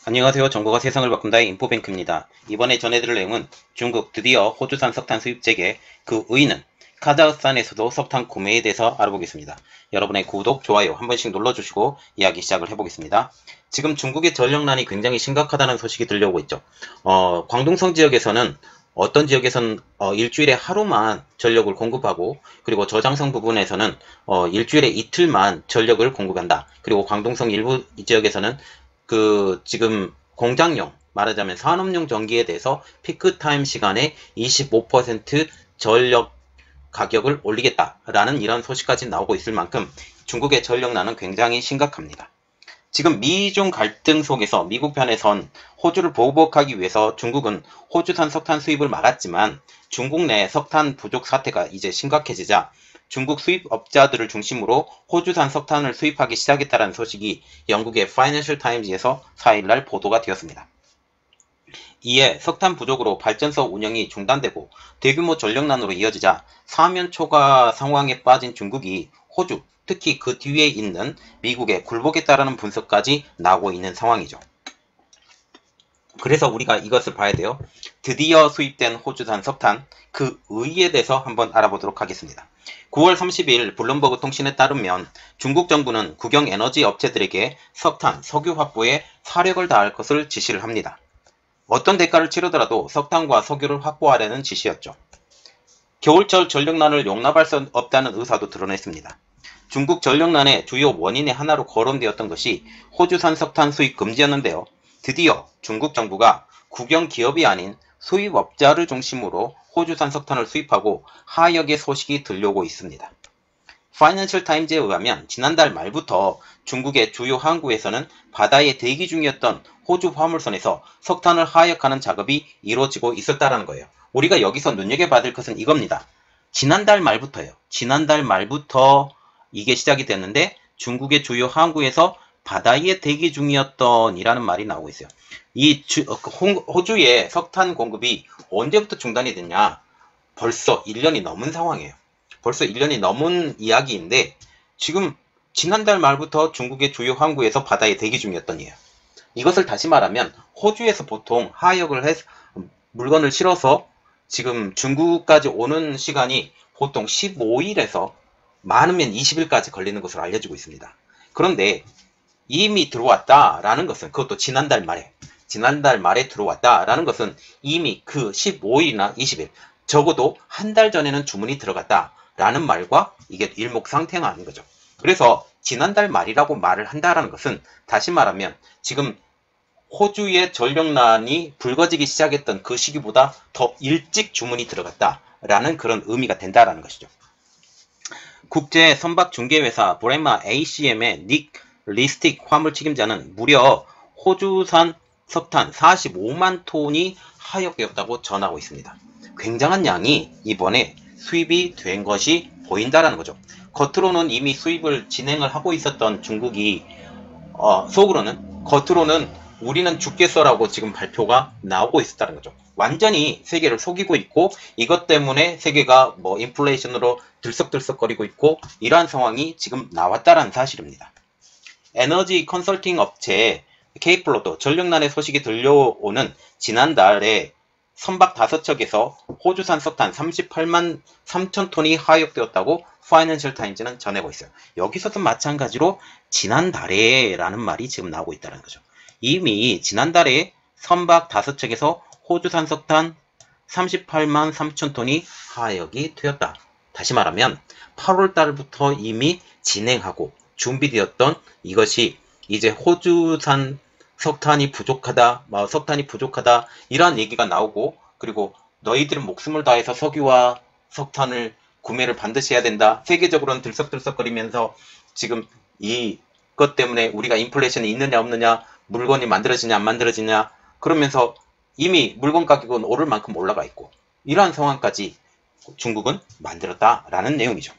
안녕하세요. 정보가 세상을 바꾼다의 인포뱅크입니다. 이번에 전해드릴 내용은 중국 드디어 호주산 석탄 수입 재개, 그 의의는 카자흐스탄에서도 석탄 구매에 대해서 알아보겠습니다. 여러분의 구독, 좋아요 한 번씩 눌러주시고 이야기 시작을 해보겠습니다. 지금 중국의 전력난이 굉장히 심각하다는 소식이 들려오고 있죠. 광둥성 지역에서는 어떤 지역에서는 일주일에 하루만 전력을 공급하고, 그리고 저장성 부분에서는 일주일에 이틀만 전력을 공급한다. 그리고 광둥성 일부 지역에서는 지금 공장용, 말하자면 산업용 전기에 대해서 피크타임 시간에 25% 전력 가격을 올리겠다라는 이런 소식까지 나오고 있을 만큼 중국의 전력난은 굉장히 심각합니다. 지금 미중 갈등 속에서 미국 편에선 호주를 보복하기 위해서 중국은 호주산 석탄 수입을 막았지만, 중국 내 석탄 부족 사태가 이제 심각해지자 중국 수입업자들을 중심으로 호주산 석탄을 수입하기 시작했다는 소식이 영국의 파이낸셜 타임즈에서 4일날 보도가 되었습니다. 이에 석탄 부족으로 발전소 운영이 중단되고 대규모 전력난으로 이어지자 사면 초과 상황에 빠진 중국이 호주, 특히 그 뒤에 있는 미국에 굴복했다라는 분석까지 나오고 있는 상황이죠. 그래서 우리가 이것을 봐야 돼요. 드디어 수입된 호주산 석탄, 그 의의에 대해서 한번 알아보도록 하겠습니다. 9월 30일 블룸버그 통신에 따르면 중국 정부는 국영 에너지 업체들에게 석탄, 석유 확보에 사력을 다할 것을 지시를 합니다. 어떤 대가를 치르더라도 석탄과 석유를 확보하려는 지시였죠. 겨울철 전력난을 용납할 수 없다는 의사도 드러냈습니다. 중국 전력난의 주요 원인의 하나로 거론되었던 것이 호주산 석탄 수입 금지였는데요. 드디어 중국 정부가 국영 기업이 아닌 수입업자를 중심으로 호주산 석탄을 수입하고 하역의 소식이 들려오고 있습니다. 파이낸셜 타임즈에 의하면 지난달 말부터 중국의 주요 항구에서는 바다에 대기 중이었던 호주 화물선에서 석탄을 하역하는 작업이 이루어지고 있었다는 거예요. 우리가 여기서 눈여겨봐야 될 것은 이겁니다. 지난달 말부터요. 지난달 말부터 이게 시작이 됐는데 중국의 주요 항구에서 바다에 대기 중이었던 이라는 말이 나오고 있어요. 호주의 석탄 공급이 언제부터 중단이 됐냐? 벌써 1년이 넘은 상황이에요. 벌써 1년이 넘은 이야기인데 지금 지난달 말부터 중국의 주요 항구에서 바다에 대기 중이었던 이에요. 이것을 다시 말하면 호주에서 보통 하역을 해서 물건을 실어서 지금 중국까지 오는 시간이 보통 15일에서 많으면 20일까지 걸리는 것으로 알려지고 있습니다. 그런데 이미 들어왔다라는 것은, 그것도 지난달 말에 들어왔다라는 것은 이미 그 15일이나 20일, 적어도 한 달 전에는 주문이 들어갔다라는 말과 이게 일목상통하는 거죠. 그래서 지난달 말이라고 말을 한다라는 것은 다시 말하면 지금 호주의 전력난이 불거지기 시작했던 그 시기보다 더 일찍 주문이 들어갔다라는 그런 의미가 된다라는 것이죠. 국제 선박 중개회사 브레마 ACM의 닉 리스틱 화물 책임자는 무려 호주산 석탄 45만 톤이 하역되었다고 전하고 있습니다. 굉장한 양이 이번에 수입이 된 것이 보인다라는 거죠. 겉으로는 이미 수입을 진행을 하고 있었던 중국이 겉으로는 우리는 죽겠어라고 지금 발표가 나오고 있었다는 거죠. 완전히 세계를 속이고 있고, 이것 때문에 세계가 인플레이션으로 들썩들썩거리고 있고, 이러한 상황이 지금 나왔다는 사실입니다. 에너지 컨설팅 업체 K플로도 전력난의 소식이 들려오는 지난달에 선박 5척에서 호주산 석탄 38만 3천 톤이 하역되었다고 파이낸셜 타임즈는 전하고 있어요. 여기서도 마찬가지로 지난달에 라는 말이 지금 나오고 있다는 거죠. 이미 지난달에 선박 5척에서 호주산 석탄 38만 3천 톤이 하역이 되었다. 다시 말하면 8월 달부터 이미 진행하고 준비되었던 이것이 이제 호주산 석탄이 부족하다, 이러한 얘기가 나오고, 그리고 너희들은 목숨을 다해서 석유와 석탄을 구매를 반드시 해야 된다. 세계적으로는 들썩들썩거리면서 지금 이것 때문에 우리가 인플레이션이 있느냐 없느냐, 물건이 만들어지냐 안 만들어지냐, 그러면서 이미 물건 가격은 오를 만큼 올라가 있고, 이러한 상황까지 중국은 만들었다라는 내용이죠.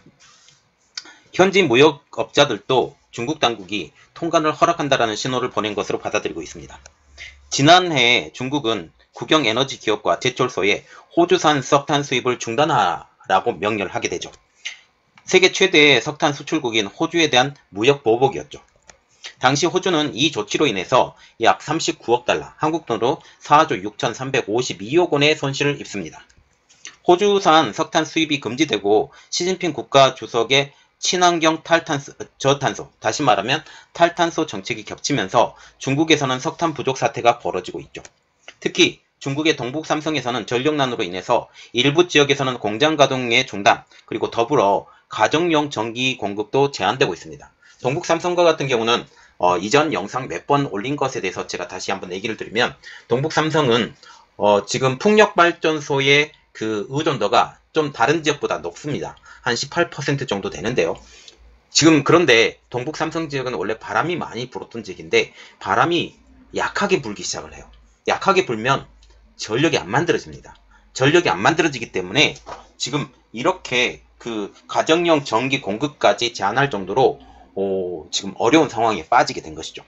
현지 무역업자들도 중국 당국이 통관을 허락한다라는 신호를 보낸 것으로 받아들이고 있습니다. 지난해 중국은 국영 에너지 기업과 제철소에 호주산 석탄 수입을 중단하라고 명령을 하게 되죠. 세계 최대의 석탄 수출국인 호주에 대한 무역 보복이었죠. 당시 호주는 이 조치로 인해서 약 39억 달러, 한국 돈으로 4조 6,352억 원의 손실을 입습니다. 호주산 석탄 수입이 금지되고 시진핑 국가 주석의 친환경 저탄소, 다시 말하면 탈탄소 정책이 겹치면서 중국에서는 석탄 부족 사태가 벌어지고 있죠. 특히 중국의 동북 삼성에서는 전력난으로 인해서 일부 지역에서는 공장 가동의 중단, 그리고 더불어 가정용 전기 공급도 제한되고 있습니다. 동북 삼성과 같은 경우는 이전 영상 몇 번 올린 것에 대해서 제가 다시 한번 얘기를 드리면, 동북 삼성은 지금 풍력발전소의 그 의존도가 좀 다른 지역보다 높습니다. 한 18% 정도 되는데요. 지금 그런데 동북 삼성 지역은 원래 바람이 많이 불었던 지역인데 바람이 약하게 불기 시작을 해요. 약하게 불면 전력이 안 만들어집니다. 전력이 안 만들어지기 때문에 지금 이렇게 그 가정용 전기 공급까지 제한할 정도로 지금 어려운 상황에 빠지게 된 것이죠.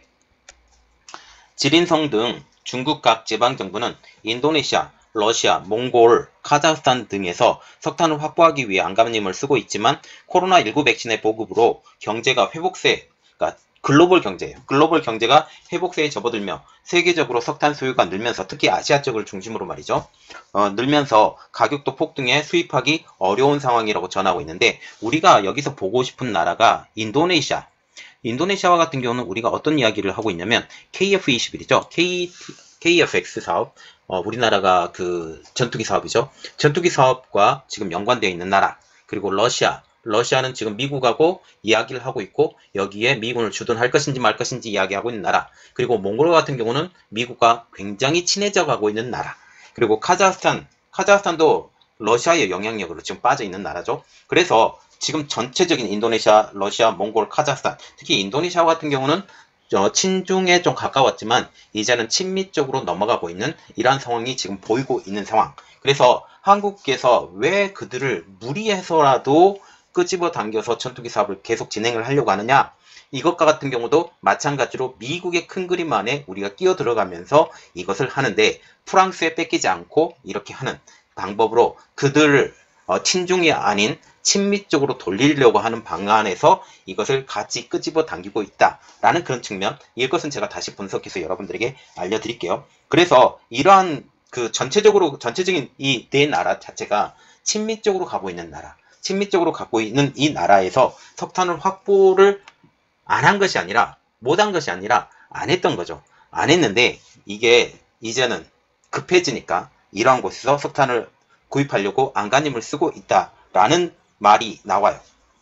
지린성 등 중국 각 지방정부는 인도네시아, 러시아, 몽골, 카자흐스탄 등에서 석탄을 확보하기 위해 안간힘을 쓰고 있지만 코로나19 백신의 보급으로 경제가 회복세, 그러니까 글로벌 경제예요. 글로벌 경제가 회복세에 접어들며 세계적으로 석탄 수요가 늘면서, 특히 아시아 쪽을 중심으로 말이죠. 늘면서 가격도 폭등해 수입하기 어려운 상황이라고 전하고 있는데, 우리가 여기서 보고 싶은 나라가 인도네시아. 인도네시아와 같은 경우는 우리가 어떤 이야기를 하고 있냐면 KF21이죠. KFX 사업. 우리나라가 그 전투기 사업이죠. 전투기 사업과 지금 연관되어 있는 나라. 그리고 러시아는 지금 미국하고 이야기를 하고 있고 여기에 미군을 주둔할 것인지 말 것인지 이야기하고 있는 나라. 그리고 몽골 같은 경우는 미국과 굉장히 친해져 가고 있는 나라. 그리고 카자흐스탄도 러시아의 영향력으로 지금 빠져 있는 나라죠. 그래서 지금 전체적인 인도네시아, 러시아, 몽골, 카자흐스탄, 특히 인도네시아 같은 경우는 친중에 좀 가까웠지만 이제는 친미 쪽으로 넘어가고 있는 이러한 상황이 지금 보이고 있는 상황. 그래서 한국께서 왜 그들을 무리해서라도 끄집어 당겨서 전투기 사업을 계속 진행을 하려고 하느냐? 이것과 같은 경우도 마찬가지로 미국의 큰 그림 안에 우리가 끼어 들어가면서 이것을 하는데, 프랑스에 뺏기지 않고 이렇게 하는 방법으로 그들을 친중이 아닌 친미 쪽으로 돌리려고 하는 방안에서 이것을 같이 끄집어 당기고 있다라는 그런 측면, 이것은 제가 다시 분석해서 여러분들에게 알려드릴게요. 그래서 이러한 그 전체적인 이 네 나라 자체가 친미 쪽으로 가고 있는 나라, 친미 쪽으로 가고 있는 이 나라에서 석탄을 확보를 안 한 것이 아니라, 못 한 것이 아니라 안 했던 거죠. 안 했는데 이게 이제는 급해지니까 이러한 곳에서 석탄을 구입하려고 안간힘을 쓰고 있다라는 말이 나와요.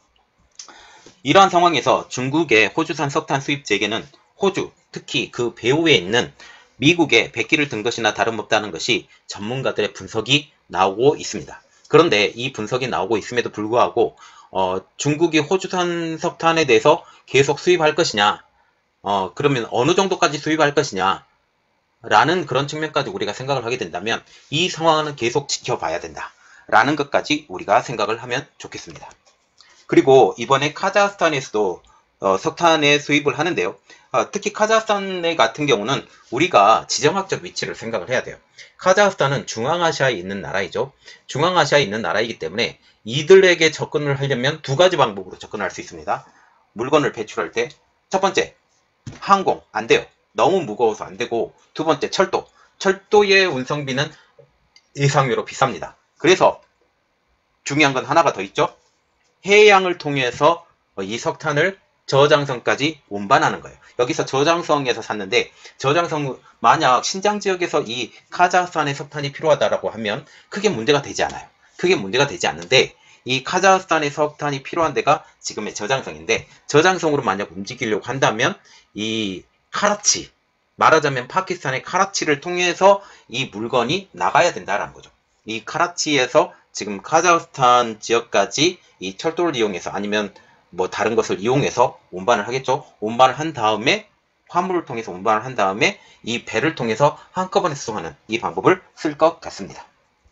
이러한 상황에서 중국의 호주산 석탄 수입 재개는 호주, 특히 그 배후에 있는 미국의 백기를 든 것이나 다름없다는 것이 전문가들의 분석이 나오고 있습니다. 그런데 이 분석이 나오고 있음에도 불구하고 중국이 호주산 석탄에 대해서 계속 수입할 것이냐, 그러면 어느 정도까지 수입할 것이냐 라는 그런 측면까지 우리가 생각을 하게 된다면 이 상황은 계속 지켜봐야 된다 라는 것까지 우리가 생각을 하면 좋겠습니다. 그리고 이번에 카자흐스탄에서도 석탄의 수입을 하는데요. 특히 카자흐스탄 같은 경우는 우리가 지정학적 위치를 생각을 해야 돼요. 카자흐스탄은 중앙아시아에 있는 나라이죠. 중앙아시아에 있는 나라이기 때문에 이들에게 접근을 하려면 두 가지 방법으로 접근할 수 있습니다. 물건을 배출할 때 첫 번째, 항공 안 돼요. 너무 무거워서 안 되고, 두 번째, 철도의 운송비는 예상외로 비쌉니다. 그래서 중요한 건 하나가 더 있죠. 해양을 통해서 이 석탄을 저장성까지 운반하는 거예요. 여기서 저장성에서 샀는데, 저장성 만약 신장 지역에서 이 카자흐스탄의 석탄이 필요하다라고 하면 크게 문제가 되지 않아요. 크게 문제가 되지 않는데, 이 카자흐스탄의 석탄이 필요한 데가 지금의 저장성인데, 저장성으로 만약 움직이려고 한다면 이 카라치, 말하자면 파키스탄의 카라치를 통해서 이 물건이 나가야 된다라는 거죠. 이 카라치에서 지금 카자흐스탄 지역까지 이 철도를 이용해서, 아니면 뭐 다른 것을 이용해서 운반을 하겠죠. 운반을 한 다음에, 화물을 통해서 운반을 한 다음에 이 배를 통해서 한꺼번에 수송하는 이 방법을 쓸 것 같습니다.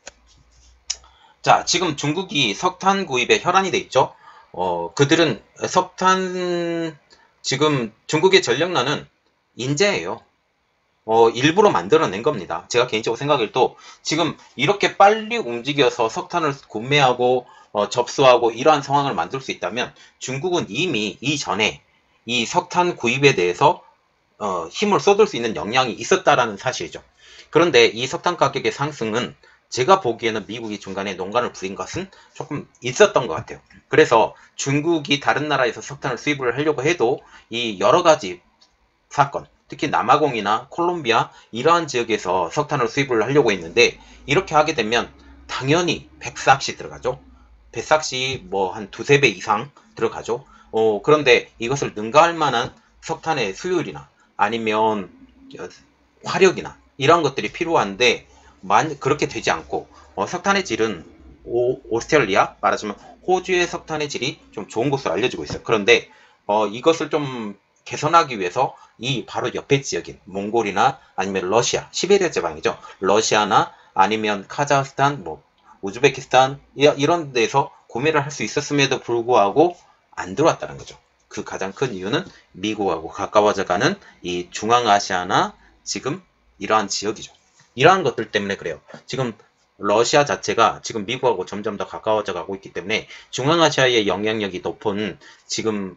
자, 지금 중국이 석탄 구입에 혈안이 돼 있죠. 그들은 석탄, 지금 중국의 전력난은 인재예요. 일부러 만들어낸 겁니다. 제가 개인적으로 생각할 때 지금 이렇게 빨리 움직여서 석탄을 구매하고 접수하고 이러한 상황을 만들 수 있다면 중국은 이미 이전에 이 석탄 구입에 대해서 힘을 쏟을 수 있는 역량이 있었다라는 사실이죠. 그런데 이 석탄 가격의 상승은 제가 보기에는 미국이 중간에 농간을 부린 것은 조금 있었던 것 같아요. 그래서 중국이 다른 나라에서 석탄을 수입을 하려고 해도 이 여러 가지 사건, 특히 남아공이나 콜롬비아 이러한 지역에서 석탄을 수입을 하려고 했는데, 이렇게 하게 되면 당연히 백삭시 들어가죠. 백삭시 뭐 한 두세 배 이상 들어가죠. 그런데 이것을 능가할 만한 석탄의 수율이나 아니면 화력이나 이런 것들이 필요한데 그렇게 되지 않고, 석탄의 질은 오스트레일리아, 말하자면 호주의 석탄의 질이 좀 좋은 것으로 알려지고 있어요. 그런데 이것을 좀 개선하기 위해서 이 바로 옆에 지역인 몽골이나 아니면 러시아, 시베리아 지방이죠. 러시아나 아니면 카자흐스탄, 뭐 우즈베키스탄 이런 데서 구매를 할 수 있었음에도 불구하고 안 들어왔다는 거죠. 그 가장 큰 이유는 미국하고 가까워져가는 이 중앙아시아나 지금 이러한 지역이죠. 이러한 것들 때문에 그래요. 지금 러시아 자체가 지금 미국하고 점점 더 가까워져 가고 있기 때문에 중앙아시아의 영향력이 높은 지금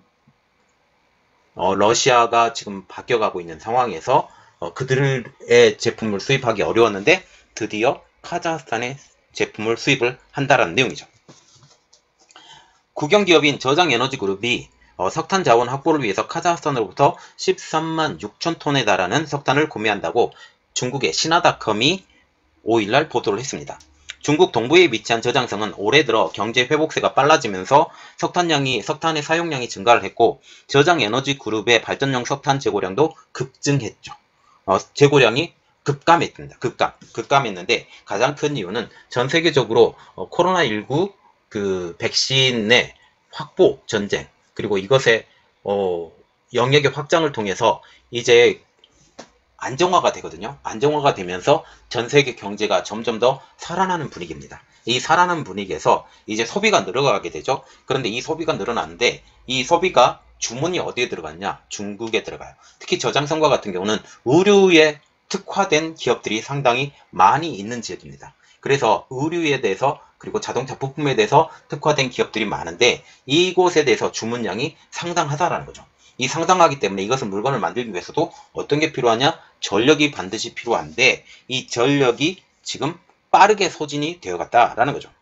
러시아가 지금 바뀌어가고 있는 상황에서 그들의 제품을 수입하기 어려웠는데 드디어 카자흐스탄의 제품을 수입을 한다라는 내용이죠. 국영기업인 저장에너지그룹이 석탄 자원 확보를 위해서 카자흐스탄으로부터 13만 6천 톤에 달하는 석탄을 구매한다고 중국의 신화닷컴이 5일날 보도를 했습니다. 중국 동부에 위치한 저장성은 올해 들어 경제 회복세가 빨라지면서 석탄의 사용량이 증가를 했고, 저장에너지그룹의 발전용 석탄 재고량도 급증했죠. 재고량이 급감했는데 가장 큰 이유는 전 세계적으로 코로나19 그 백신의 확보 전쟁, 그리고 이것의 영역의 확장을 통해서 이제 안정화가 되거든요. 안정화가 되면서 전 세계 경제가 점점 더 살아나는 분위기입니다. 이 살아나는 분위기에서 이제 소비가 늘어가게 되죠. 그런데 이 소비가 늘어나는데 이 소비가 주문이 어디에 들어갔냐? 중국에 들어가요. 특히 저장성과 같은 경우는 의류에 특화된 기업들이 상당히 많이 있는 지역입니다. 그래서 의류에 대해서 그리고 자동차 부품에 대해서 특화된 기업들이 많은데 이곳에 대해서 주문량이 상당하다라는 거죠. 이 상당하기 때문에 이것은 물건을 만들기 위해서도 어떤 게 필요하냐? 전력이 반드시 필요한데 이 전력이 지금 빠르게 소진이 되어갔다라는 거죠.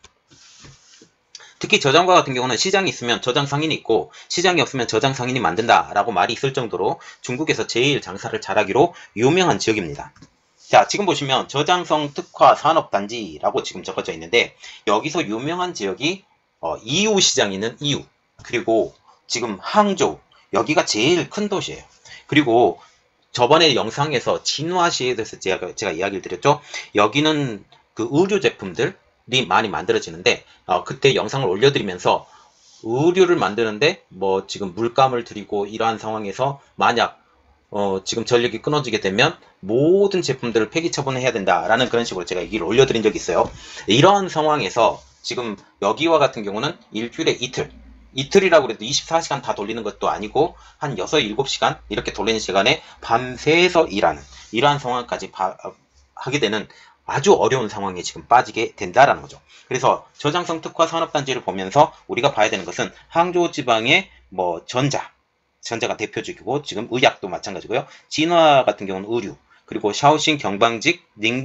특히 저장과 같은 경우는 시장이 있으면 저장 상인이 있고 시장이 없으면 저장 상인이 만든다라고 말이 있을 정도로 중국에서 제일 장사를 잘하기로 유명한 지역입니다. 자, 지금 보시면 저장성 특화 산업단지라고 지금 적어져 있는데 여기서 유명한 지역이 이유 시장이 있는 이유, 그리고 지금 항저우, 여기가 제일 큰 도시예요. 그리고 저번에 영상에서 진화시에 대해서 제가 이야기를 드렸죠. 여기는 그 의류 제품들이 많이 만들어지는데 그때 영상을 올려드리면서 의류를 만드는데 뭐 지금 물감을 들이고 이러한 상황에서 만약 지금 전력이 끊어지게 되면 모든 제품들을 폐기 처분해야 된다라는 그런 식으로 제가 얘기를 올려드린 적이 있어요. 이러한 상황에서 지금 여기와 같은 경우는 일주일에 이틀이라고 해도 24시간 다 돌리는 것도 아니고 한 6, 7시간 이렇게 돌리는 시간에 밤새서 일하는 이러한 상황까지 하게 되는 아주 어려운 상황에 지금 빠지게 된다라는 거죠. 그래서 저장성 특화 산업단지를 보면서 우리가 봐야 되는 것은 항저우 지방의 뭐 전자가 대표적이고 지금 의약도 마찬가지고요. 진화 같은 경우는 의류, 그리고 샤오싱 경방직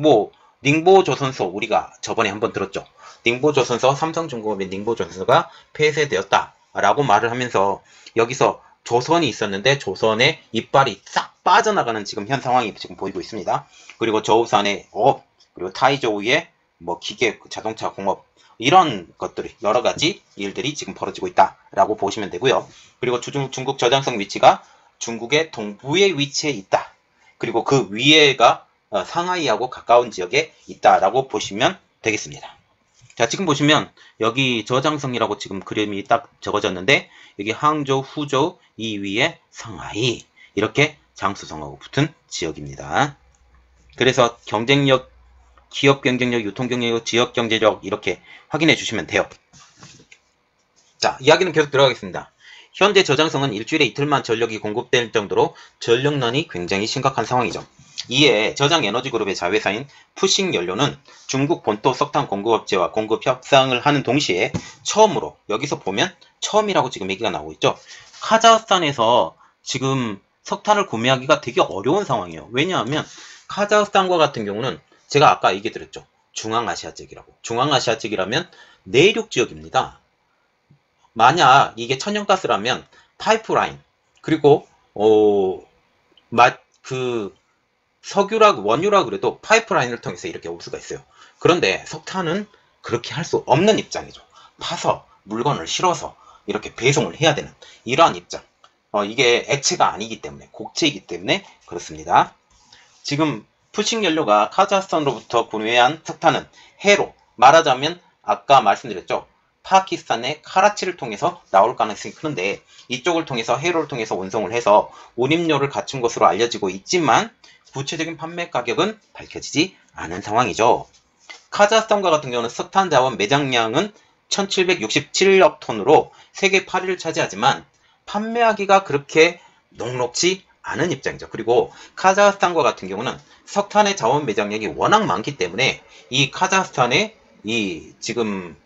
닝보조선소 우리가 저번에 한번 들었죠. 닝보조선소, 삼성중공업의 닝보조선소가 폐쇄되었다라고 말을 하면서 여기서 조선이 있었는데 조선의 이빨이 싹 빠져나가는 지금 현 상황이 지금 보이고 있습니다. 그리고 저우산의 그리고 타이저우의 뭐 기계, 자동차 공업 이런 것들이 여러 가지 일들이 지금 벌어지고 있다라고 보시면 되고요. 그리고 중국 저장성 위치가 중국의 동부에 위치해 있다. 그리고 그 위에가 상하이하고 가까운 지역에 있다라고 보시면 되겠습니다. 자, 지금 보시면 여기 저장성이라고 지금 그림이 딱 적어졌는데 여기 항저우, 후저우, 이 위에 상하이 이렇게 장수성하고 붙은 지역입니다. 그래서 경쟁력, 기업 경쟁력, 유통 경쟁력, 지역 경제력 이렇게 확인해 주시면 돼요. 자, 이야기는 계속 들어가겠습니다. 현재 저장성은 일주일에 이틀만 전력이 공급될 정도로 전력난이 굉장히 심각한 상황이죠. 이에 저장에너지그룹의 자회사인 푸싱연료는 중국 본토 석탄 공급업체와 공급 협상을 하는 동시에 처음으로, 여기서 보면 처음이라고 지금 얘기가 나오고 있죠. 카자흐스탄에서 지금 석탄을 구매하기가 되게 어려운 상황이에요. 왜냐하면 카자흐스탄과 같은 경우는 제가 아까 얘기 드렸죠. 중앙아시아 지역이라고. 중앙아시아 지역이라면 내륙 지역입니다. 만약 이게 천연가스라면 파이프라인, 그리고 원유라 그래도 파이프라인을 통해서 이렇게 올 수가 있어요. 그런데 석탄은 그렇게 할 수 없는 입장이죠. 파서 물건을 실어서 이렇게 배송을 해야 되는 이러한 입장. 이게 액체가 아니기 때문에, 곡체이기 때문에 그렇습니다. 지금 푸식 연료가 카자흐스탄으로부터 구매한 석탄은 해로, 말하자면 아까 말씀드렸죠. 파키스탄의 카라치를 통해서 나올 가능성이 크는데, 이쪽을 통해서 해로를 통해서 운송을 해서 운임료를 갖춘 것으로 알려지고 있지만 구체적인 판매 가격은 밝혀지지 않은 상황이죠. 카자흐스탄과 같은 경우는 석탄 자원 매장량은 1767억 톤으로 세계 8위를 차지하지만 판매하기가 그렇게 녹록지 않은 입장이죠. 그리고 카자흐스탄과 같은 경우는 석탄의 자원 매장량이 워낙 많기 때문에 이 카자흐스탄의 이 지금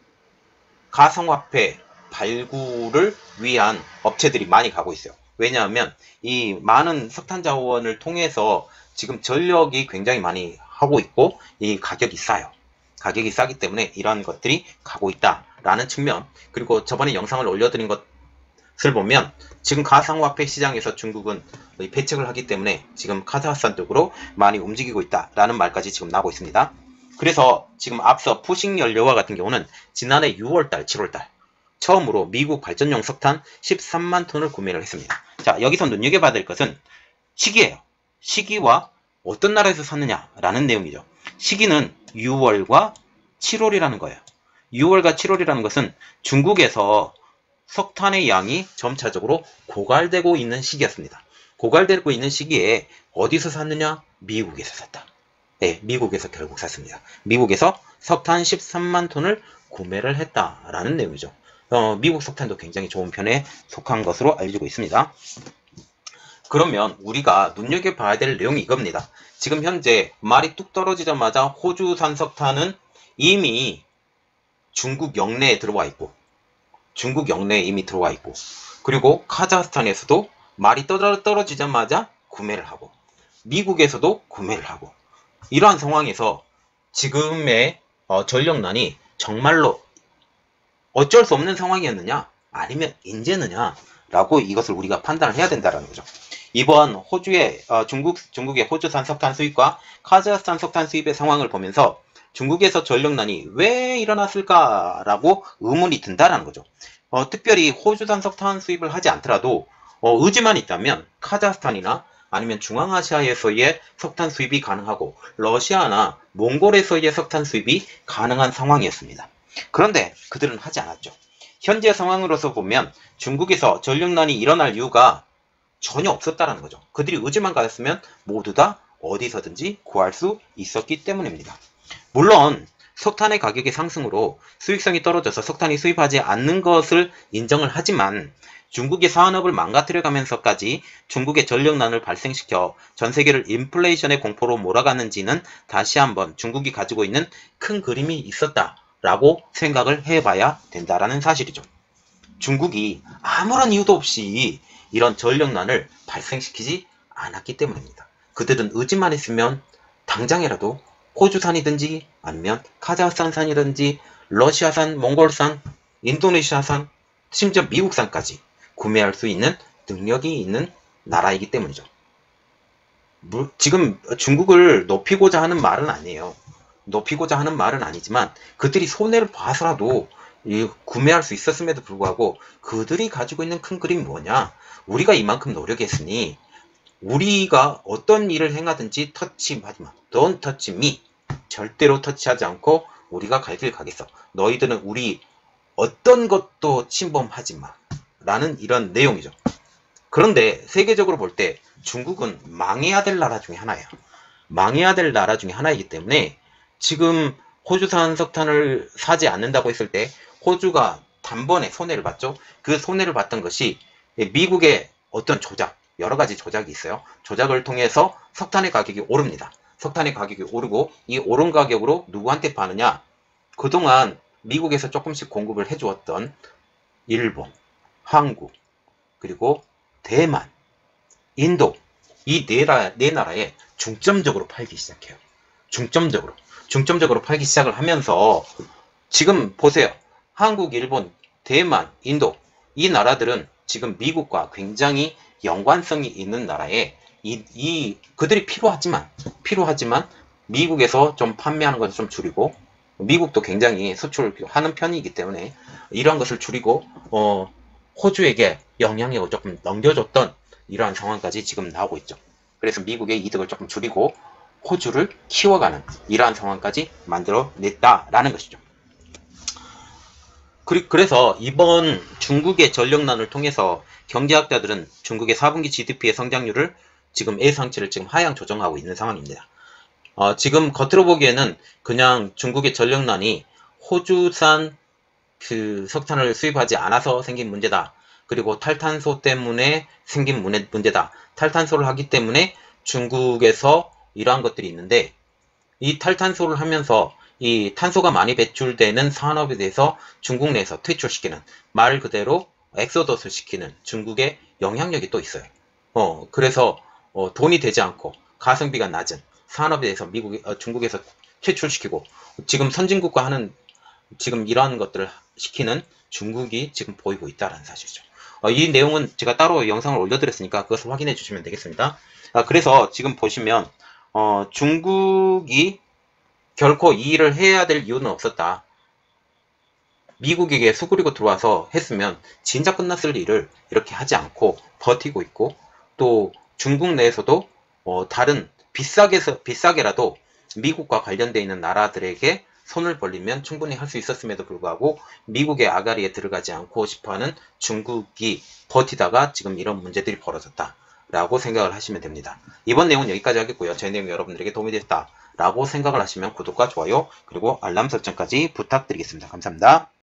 가상화폐 발굴을 위한 업체들이 많이 가고 있어요. 왜냐하면 이 많은 석탄 자원을 통해서 지금 전력이 굉장히 많이 하고 있고 이 가격이 싸요. 가격이 싸기 때문에 이러한 것들이 가고 있다라는 측면, 그리고 저번에 영상을 올려드린 것을 보면 지금 가상화폐 시장에서 중국은 배척을 하기 때문에 지금 카자흐스탄 쪽으로 많이 움직이고 있다라는 말까지 지금 나오고 있습니다. 그래서 지금 앞서 푸식 연료와 같은 경우는 지난해 6월달, 7월달 처음으로 미국 발전용 석탄 13만 톤을 구매를 했습니다. 자, 여기서 눈여겨봐야 될 것은 시기예요. 시기와 어떤 나라에서 샀느냐라는 내용이죠. 시기는 6월과 7월이라는 거예요. 6월과 7월이라는 것은 중국에서 석탄의 양이 점차적으로 고갈되고 있는 시기였습니다. 고갈되고 있는 시기에 어디서 샀느냐? 미국에서 샀다. 네, 미국에서 결국 샀습니다. 미국에서 석탄 13만 톤을 구매를 했다라는 내용이죠. 미국 석탄도 굉장히 좋은 편에 속한 것으로 알려지고 있습니다. 그러면 우리가 눈여겨봐야 될 내용이 이겁니다. 지금 현재 말이 뚝 떨어지자마자 호주산 석탄은 이미 중국 영내에 들어와 있고, 그리고 카자흐스탄에서도 말이 떨어지자마자 구매를 하고, 미국에서도 구매를 하고, 이러한 상황에서 지금의 전력난이 정말로 어쩔 수 없는 상황이었느냐, 아니면 인재느냐 라고 이것을 우리가 판단을 해야 된다는 거죠. 이번 호주의 중국의 호주산 석탄 수입과 카자흐스탄 석탄 수입의 상황을 보면서 중국에서 전력난이 왜 일어났을까라고 의문이 든다라는 거죠. 특별히 호주산 석탄 수입을 하지 않더라도 의지만 있다면 카자흐스탄이나 아니면 중앙아시아에서의 석탄 수입이 가능하고 러시아나 몽골에서의 석탄 수입이 가능한 상황이었습니다. 그런데 그들은 하지 않았죠. 현재 상황으로서 보면 중국에서 전력난이 일어날 이유가 전혀 없었다는 거죠. 그들이 의지만 가졌으면 모두 다 어디서든지 구할 수 있었기 때문입니다. 물론 석탄의 가격의 상승으로 수익성이 떨어져서 석탄이 수입하지 않는 것을 인정을 하지만 중국의 산업을 망가뜨려가면서까지 중국의 전력난을 발생시켜 전 세계를 인플레이션의 공포로 몰아가는지는 다시 한번 중국이 가지고 있는 큰 그림이 있었다라고 생각을 해봐야 된다라는 사실이죠. 중국이 아무런 이유도 없이 이런 전력난을 발생시키지 않았기 때문입니다. 그들은 의지만 있으면 당장이라도 호주산이든지 아니면 카자흐스탄산이든지 러시아산, 몽골산, 인도네시아산, 심지어 미국산까지 구매할 수 있는 능력이 있는 나라이기 때문이죠. 지금 중국을 높이고자 하는 말은 아니에요. 높이고자 하는 말은 아니지만 그들이 손해를 봐서라도 구매할 수 있었음에도 불구하고 그들이 가지고 있는 큰 그림이 뭐냐? 우리가 이만큼 노력했으니 우리가 어떤 일을 행하든지 터치하지 마. Don't touch me. 절대로 터치하지 않고 우리가 갈 길 가겠어. 너희들은 우리 어떤 것도 침범하지 마. 라는 이런 내용이죠. 그런데 세계적으로 볼 때 중국은 망해야 될 나라 중에 하나예요. 망해야 될 나라 중에 하나이기 때문에 지금 호주산 석탄을 사지 않는다고 했을 때 호주가 단번에 손해를 봤죠. 그 손해를 봤던 것이 미국의 어떤 조작, 여러 가지 조작이 있어요. 조작을 통해서 석탄의 가격이 오릅니다. 석탄의 가격이 오르고 이 오른 가격으로 누구한테 파느냐? 그동안 미국에서 조금씩 공급을 해주었던 일본, 한국, 그리고 대만, 인도, 이 네 나라에 중점적으로 팔기 시작해요. 중점적으로 팔기 시작을 하면서 지금 보세요. 한국, 일본, 대만, 인도, 이 나라들은 지금 미국과 굉장히 연관성이 있는 나라에 그들이 필요하지만 미국에서 좀 판매하는 것을 좀 줄이고, 미국도 굉장히 수출하는 편이기 때문에 이러한 것을 줄이고 호주에게 영향력을 조금 넘겨줬던 이러한 상황까지 지금 나오고 있죠. 그래서 미국의 이득을 조금 줄이고 호주를 키워가는 이러한 상황까지 만들어냈다라는 것이죠. 그래서 이번 중국의 전력난을 통해서 경제학자들은 중국의 4분기 GDP의 성장률을 지금 예상치를 지금 하향 조정하고 있는 상황입니다. 지금 겉으로 보기에는 그냥 중국의 전력난이 호주산 그 석탄을 수입하지 않아서 생긴 문제다. 그리고 탈탄소 때문에 생긴 문제다. 탈탄소를 하기 때문에 중국에서 이러한 것들이 있는데, 이 탈탄소를 하면서 이 탄소가 많이 배출되는 산업에 대해서 중국 내에서 퇴출시키는, 말 그대로 엑소더스 시키는 중국의 영향력이 또 있어요. 그래서 돈이 되지 않고 가성비가 낮은 산업에 대해서 중국에서 퇴출시키고, 지금 선진국과 하는 지금 이러한 것들을 시키는 중국이 지금 보이고 있다는 사실이죠. 이 내용은 제가 따로 영상을 올려드렸으니까 그것을 확인해 주시면 되겠습니다. 그래서 지금 보시면 중국이 결코 이 일을 해야 될 이유는 없었다. 미국에게 수그리고 들어와서 했으면 진작 끝났을 일을 이렇게 하지 않고 버티고 있고, 또 중국 내에서도 다른 비싸게라도 미국과 관련되어 있는 나라들에게 손을 벌리면 충분히 할 수 있었음에도 불구하고 미국의 아가리에 들어가지 않고 싶어하는 중국이 버티다가 지금 이런 문제들이 벌어졌다 라고 생각을 하시면 됩니다. 이번 내용은 여기까지 하겠고요. 제 내용이 여러분들에게 도움이 됐다 라고 생각을 하시면 구독과 좋아요 그리고 알람 설정까지 부탁드리겠습니다. 감사합니다.